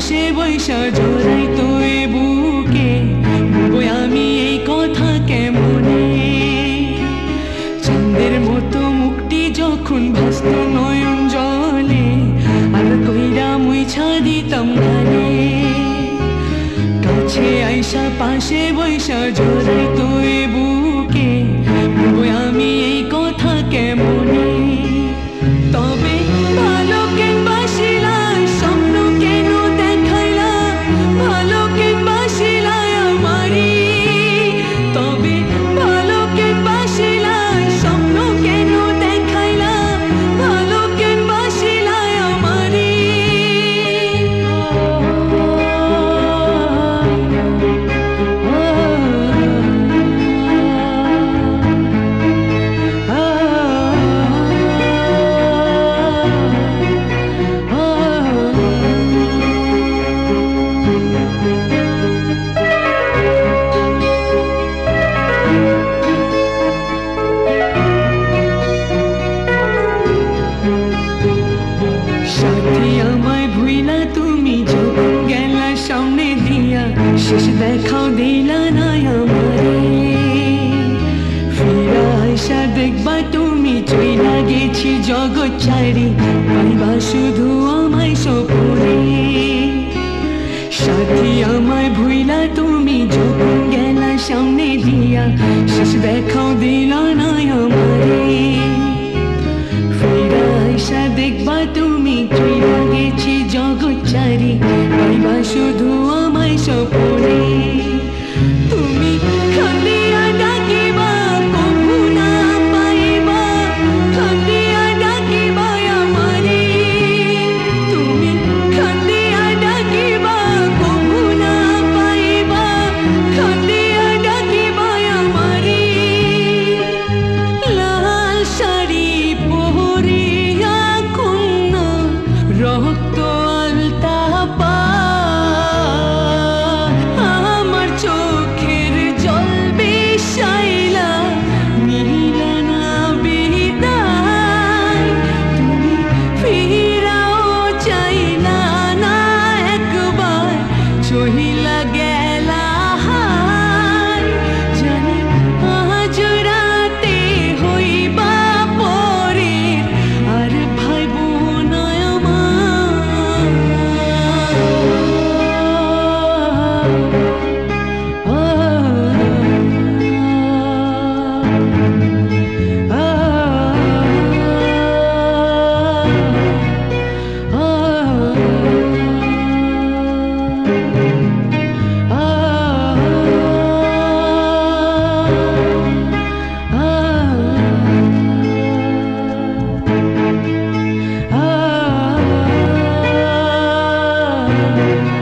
পাশে বৈশা জড়াই তো এ বুকে বলবো আমি এই কথা কেমনে। চাঁদের মতো মুখটি যখন ভাসত নয়ন জলে আর কইরা মুইছা দিতাম গানে। কাছে আইসা পাশে বৈশা জড়াই তো এ বুকে বলবো আমি এই কথা কেমনে। তবে ভালো কেন বাসিলা স্বপ্ন কেন দেখাইলা, ভালো কেন বাসিলা আমারি। তবে ভালো কেন বাসিলা স্বপ্ন কেন দেখাইলা, ভালো কেন বাসিলা আমারি। সাথী আমায় ভুইলা তুমি যখন গেলা সামনে দিয়া, শেষ দেখাও দিলা না আমারে। ফিরা আইসা দেখবা তুমি চইলা গেছি জগৎ ছাড়ি, পাইবা শুধু আমায় স্বপ্নে। সাথী আমায় ভুইলা তুমি যখন গেলা সামনে দিয়া, শেষ দেখাও দিলা না আমারে। ফিরা আইসা দেখবা তুমি চইলা গেছি জগৎ ছাড়ি, পাইবা শুধু আমায় স্বপ্নে। তুমি খান্দিয়া ডাকিবা কভু না পাইবা, খান্দিয়া ডাকিবা আমারে। তুমি খান্দিয়া ডাকিবা কভু না পাইবা, খান্দিয়া ডাকিবা আমারে। লাল শাড়ি পরিয়া কন্যা রক্ত আলতা পা, আমার চোখের জল বিষাইলা নিলা না বিদায়। তুমি ফিরাও চাইলা না একবার, চহিলা গেলা হায়। জানি আজ রাতে হইবা পরের, আর ভাইব না আমার।